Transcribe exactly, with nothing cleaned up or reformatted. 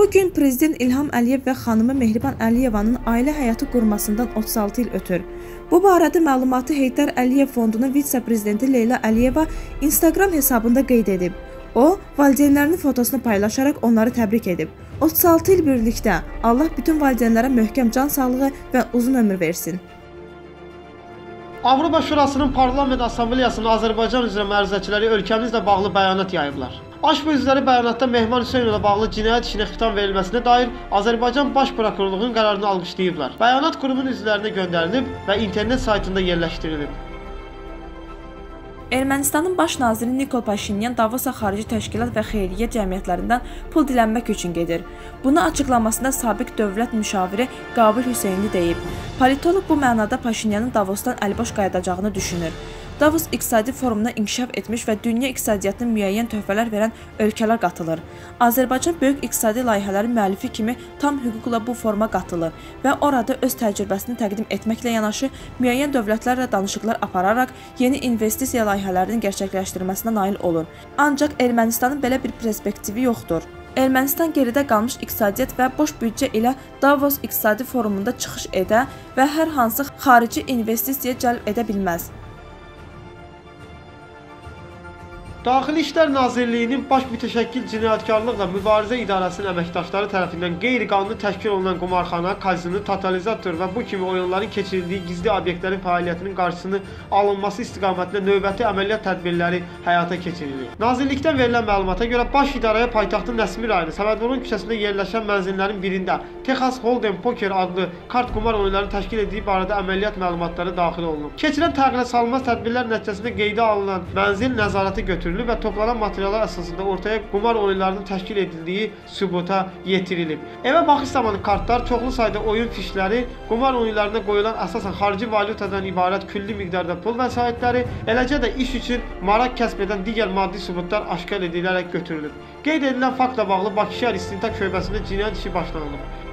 Bugün Prezident İlham Əliyev və xanımı Mehriban Əliyevanın ailə həyatı qurmasından otuz altı il ötür. Bu barədə məlumatı Heydər Əliyev Fondunun vitse-prezidenti Leyla Əliyeva Instagram hesabında qeyd edib. O, valideynlərinin fotosunu paylaşaraq onları təbrik edib. otuz altı il birlikdə Allah bütün valideynlərə möhkəm can sağlığı və uzun ömür versin. Avropa Şurasının Parlament Assambleyasının Azərbaycan üzrə məruzəçiləri ölkəmizlə bağlı bəyanat yayıblar. Aşk bu üzrəli bəyanatda Mehman Hüseynova bağlı cinayət işinə xitam verilməsinə dair Azərbaycan Baş Prokurorluğunun qərarını alqışlayıblar. Bəyanat qurumun üzvlərinə göndərilib və internet saytında yerləşdirilib. Ermənistanın baş naziri Nikol Paşinyan Davosa xarici təşkilat və xeyriyyə cəmiyyətlərindən pul dilənmək üçün gedir. Bunu açıqlamasında sabiq dövlət müşaviri Qabil Hüseynli deyib. Politolog bu mənada Paşinyanın Davosdan əlboş qayıdacağını düşünür. Davos İqtisadi Forumuna inkişaf etmiş və dünya iqtisadiyyatına müəyyən töhfələr verən ölkələr qatılır. Azərbaycan böyük iqtisadi layihələrin müəllifi kimi tam hüquqla bu foruma qatılır və orada öz təcrübəsini təqdim etməklə yanaşı müəyyən dövlətlərlə danışıqlar apararaq yeni investisiya layihələrinin gerçəkləşdirilməsinə nail olur. Ancaq Ermənistanın belə bir perspektivi yoxdur. Ermənistan geridə qalmış iqtisadiyyat və boş büdcə ilə Davos İqtisadi Forumunda çıxış edə və hər hansı xarici investisiya cəlb edə bilməz. Daxili İşlər Nazirliyinin Baş Mütəşəkkil Cinayətkarlıqla Mübarizə İdarəsinin əməkdaşları tərəfindən qeyri-qanuni təşkil olunan qumarxana, kazino, totalizator və bu kimi oyunların keçirildiyi gizli obyektlərin fəaliyyətinin qarşısını alınması istiqamətində növbəti əməliyyat tədbirləri həyata keçirilir. Nazirlikdən verilən məlumata görə Baş İdarəyə paytaxtın Nəsmi rayonu Səmədoğlu küçəsində yerləşən mənzillərin birində Texas Hold'em Poker adlı kart qumar oyunlarını təşkil etdiyi barədə əməliyyat məlumatları daxil olunub. Keçirilən təxirə salınmaz tədbirlər nəticəsində qeydə alınan mənzil nəzarətə götürülür və toplanan materiallar əsasında ortaya qumar oyunlarının təşkil edildiyi sübuta yetirilib. Evə baxış zamanı kartlar, çoxlu sayda oyun fişləri, qumar oyunlarına qoyulan əsasən xarici valyutadan ibarət külli miqdarda pul vəsaitləri, eləcə də iş üçün maraq kəsb edən digər maddi sübutlar aşkar edilərək götürülüb. Qeyd edilən faktla bağlı Bakı şəhər İstintaq şöbəsində cinayət işi başlanılıb.